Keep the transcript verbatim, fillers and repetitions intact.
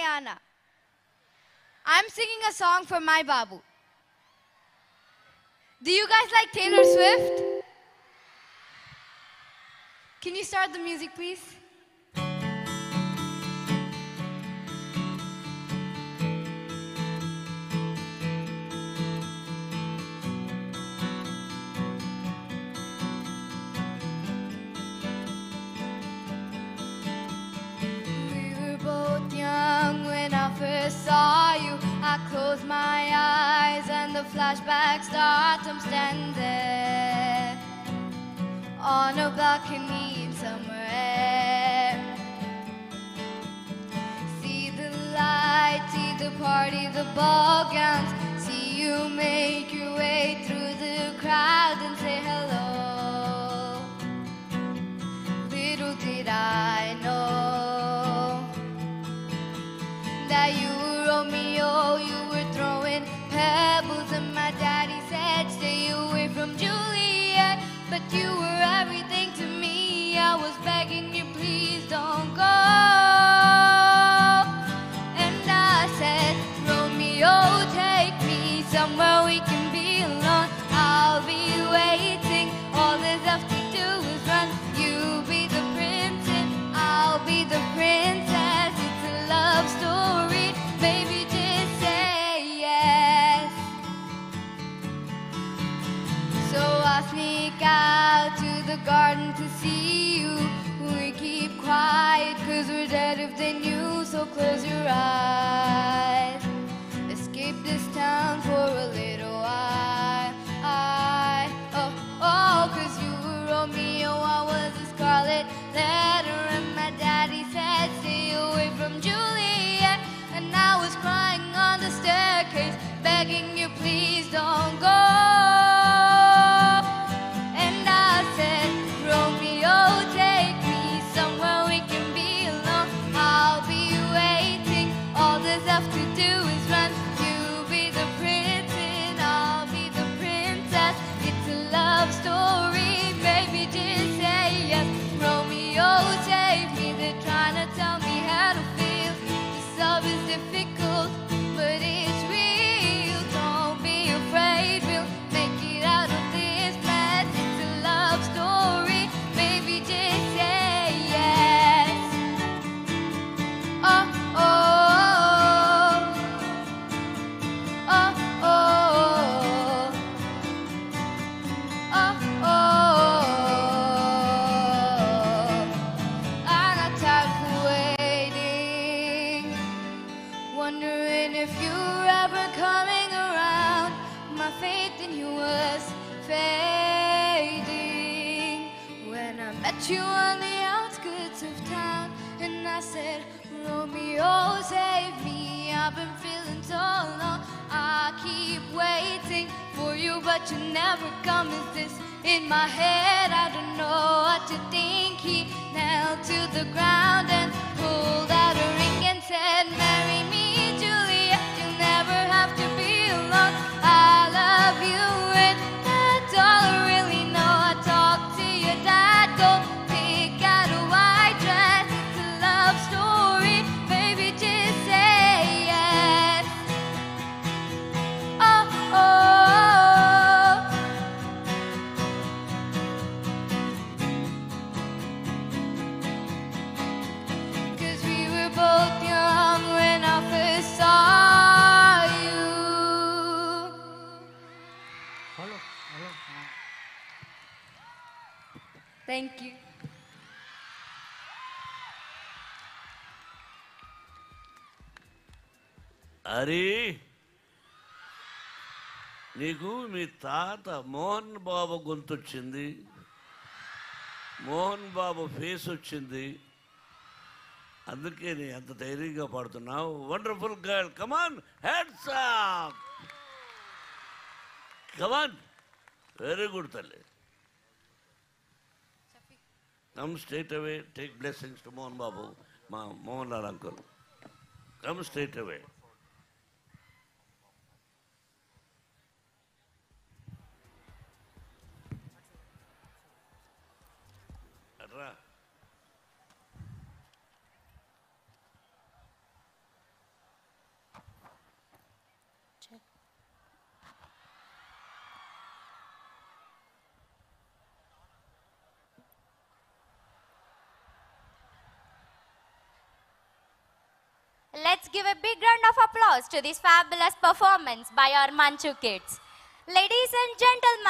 Ayana. I'm singing a song for my Babu. Do you guys like Taylor Swift? Can you start the music, please? Saw you, I close my eyes and the flashbacks start. I'm standing on a balcony somewhere. See the light, see the party, the ball gowns. See you make your way through the crowd and say hello. Little did I know that you were Romeo, you were throwing pebbles, and my daddy said stay away from Juliet, but you were everything to me. I was begging you, please don't go. And I said, Romeo, take me somewhere we can be alone. I'll be waiting, all that's left to do is run. You be the prince and I'll be the princess. It's a love story, baby, just say yes. So I sneak out to the garden to see you. We keep quiet cause we're dead if they knew. So close your eyes, escape this town for a little while. I, oh, oh, cause you were Romeo, I was a scarlet letter, and my daddy said stay away from Juliet. And I was crying on the staircase, begging you please don't go. And I said, Romeo, take me somewhere we can be alone. I'll be waiting, all that's left to do is run. You be the prince and I'll be the princess. It's a love story, baby, just say yes. Romeo, save me, they're trying to tell me how to feel. This love is difficult, but it's real. Don't be afraid, we'll make it out of this mess. It's a love story, baby, just say yes. Oh, oh, oh, oh, oh, oh, oh. I'm not tired of waiting, wondering if you were ever coming around. My faith in you was fading when I met you on the outskirts of town. And I said, Romeo, save me, I've been feeling so alone. I keep waiting for you, but you never come. Is this in my head? I don't know what to think. He knelt to the ground and pulled out a ring and said, marry me, Juliet, you'll never have to be alone. I love you and that's all I really know. I talked to your dad, go pick out a white dress. It's a love story, baby, just say yes. Oh, oh, cause we were both young when I first saw you. Hello, hello. Thank you. అరే నీకు మీ తాత మోహన్ బాబు గొంతొచ్చింది, Mohan Babu face వచ్చింది, అందుకే నీ అంత ధైర్యంగా పాడుతున్నావు. Wonderful girl, come on, hands up, come on, very good తల్లి. Come straight away, take blessings to Mohan Babu, మా Mohan Lal uncle. Come straight away. రా Let's give a big round of applause to this fabulous performance by our Manchu kids. Ladies and gentlemen,